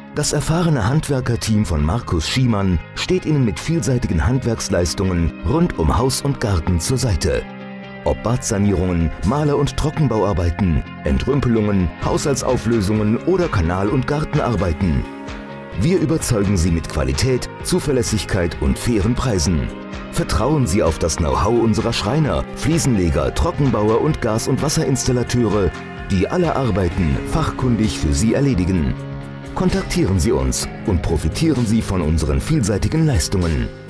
Das erfahrene Handwerkerteam von Markus Schiemann steht Ihnen mit vielseitigen Handwerksleistungen rund um Haus und Garten zur Seite. Ob Badsanierungen, Maler- und Trockenbauarbeiten, Entrümpelungen, Haushaltsauflösungen oder Kanal- und Gartenarbeiten. Wir überzeugen Sie mit Qualität, Zuverlässigkeit und fairen Preisen. Vertrauen Sie auf das Know-how unserer Schreiner, Fliesenleger, Trockenbauer und Gas- und Wasserinstallateure, die alle Arbeiten fachkundig für Sie erledigen. Kontaktieren Sie uns und profitieren Sie von unseren vielseitigen Leistungen.